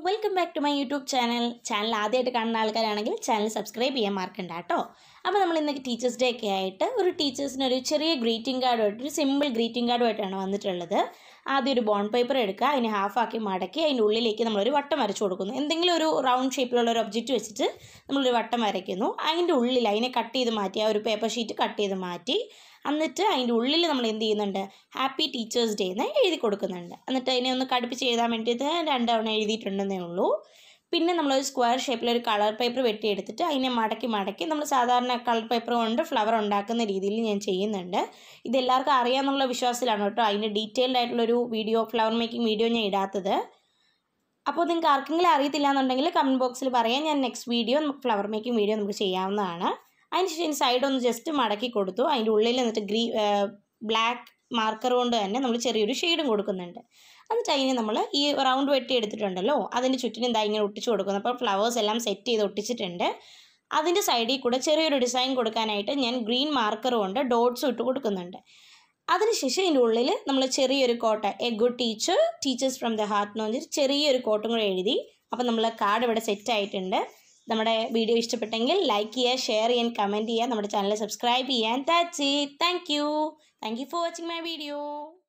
Welcome back to my YouTube channel ആദ്യമായിട്ട് കാണുന്ന ആൾക്കാരാണെങ്കിൽ ചാനൽ സബ്സ്ക്രൈബ് ചെയ്യാൻ മറക്കണ്ട കേട്ടോ. അപ്പോൾ നമ്മൾ ഇന്ന് ടീച്ചേഴ്സ് ഡേ ഒക്കെ ആയിട്ട് ഒരു ടീച്ചേഴ്സിന് ഒരു ചെറിയ ഗ്രീറ്റിംഗ് കാർഡുമായിട്ട് ഒരു സിമ്പിൾ ഗ്രീറ്റിംഗ് കാർഡുമായിട്ടാണ് വന്നിട്ടുള്ളത്. ആദ്യം ഒരു ബോണ്ട് പേപ്പർ എടുക്കുക, അതിന് ഹാഫാക്കി മടക്കി അതിൻ്റെ ഉള്ളിലേക്ക് നമ്മളൊരു വട്ടം വരച്ചു കൊടുക്കുന്നു. എന്തെങ്കിലും ഒരു റൗണ്ട് ഷേപ്പിലുള്ള ഒരു ഒബ്ജക്റ്റ് വെച്ചിട്ട് നമ്മളൊരു വട്ടം വരയ്ക്കുന്നു. അതിൻ്റെ ഉള്ളിൽ അതിനെ കട്ട് ചെയ്ത് മാറ്റി, ആ ഒരു പേപ്പർ ഷീറ്റ് കട്ട് ചെയ്ത് മാറ്റി, എന്നിട്ട് അതിൻ്റെ ഉള്ളിൽ നമ്മൾ എന്ത് ചെയ്യുന്നുണ്ട്, ഹാപ്പി ടീച്ചേഴ്സ് ഡേ എന്ന് എഴുതി കൊടുക്കുന്നുണ്ട്. എന്നിട്ട് അതിനെ ഒന്ന് കടുപ്പിച്ച് എഴുതാൻ വേണ്ടിയിട്ട് 2 തവണ എഴുതിയിട്ടുണ്ടെന്നേ ഉള്ളൂ. പിന്നെ നമ്മളൊരു സ്ക്വയർ ഷേപ്പിലൊരു കളർ പേപ്പർ വെട്ടിയെടുത്തിട്ട് അതിനെ മടക്കി നമ്മൾ സാധാരണ കളർ പേപ്പർ കൊണ്ട് ഫ്ലവർ ഉണ്ടാക്കുന്ന രീതിയിൽ ഞാൻ ചെയ്യുന്നുണ്ട്. ഇതെല്ലാവർക്കും അറിയാമെന്നുള്ള വിശ്വാസത്തിലാണ് കേട്ടോ അതിൻ്റെ ഡീറ്റെയിൽഡ് ആയിട്ടുള്ളൊരു ഫ്ലവർ മേക്കിംഗ് വീഡിയോ ഞാൻ ഇടാത്തത്. അപ്പോൾ നിങ്ങൾക്ക് ആർക്കെങ്കിലും അറിയത്തില്ല എന്നുണ്ടെങ്കിൽ കമൻറ്റ് ബോക്സിൽ പറയാം, ഞാൻ next video flower making video നമുക്ക് ചെയ്യാവുന്നതാണ്. അതിനുശേഷം സൈഡ് ഒന്ന് ജസ്റ്റ് മടക്കി കൊടുത്തു. അതിൻ്റെ ഉള്ളിൽ എന്നിട്ട് ബ്ലാക്ക് മാർക്കർ കൊണ്ട് തന്നെ നമ്മൾ ചെറിയൊരു ഷെയ്ഡും കൊടുക്കുന്നുണ്ട്. എന്നിട്ട് അതിന് നമ്മൾ ഈ റൗണ്ട് വെട്ടി എടുത്തിട്ടുണ്ടല്ലോ അതിൻ്റെ ചുറ്റിനും ഇതാ ഇങ്ങനെ ഒട്ടിച്ച് കൊടുക്കുന്നു. അപ്പോൾ ഫ്ലവേഴ്സ് എല്ലാം സെറ്റ് ചെയ്ത് ഒട്ടിച്ചിട്ടുണ്ട്. അതിൻ്റെ സൈഡിൽ കൂടെ ചെറിയൊരു ഡിസൈൻ കൊടുക്കാനായിട്ട് ഞാൻ ഗ്രീൻ മാർക്കർ കൊണ്ട് ഡോട്ട്സ് ഇട്ട് കൊടുക്കുന്നുണ്ട്. അതിനുശേഷം ഇതിൻ്റെ ഉള്ളിൽ നമ്മൾ ചെറിയൊരു quote, a good teachers from the heart എന്ന് പറഞ്ഞിട്ട് ചെറിയൊരു കോട്ടും കൂടെ എഴുതി. അപ്പോൾ നമ്മൾ കാർഡ് ഇവിടെ സെറ്റ് ആയിട്ടുണ്ട്. നമ്മുടെ വീഡിയോ ഇഷ്ടപ്പെട്ടെങ്കിൽ ലൈക്ക് ചെയ്യുക, ഷെയർ ചെയ്യാൻ, കമൻറ്റ് ചെയ്യുക, നമ്മുടെ ചാനൽ സബ്സ്ക്രൈബ് ചെയ്യാൻ. That's it. Thank you for watching my video.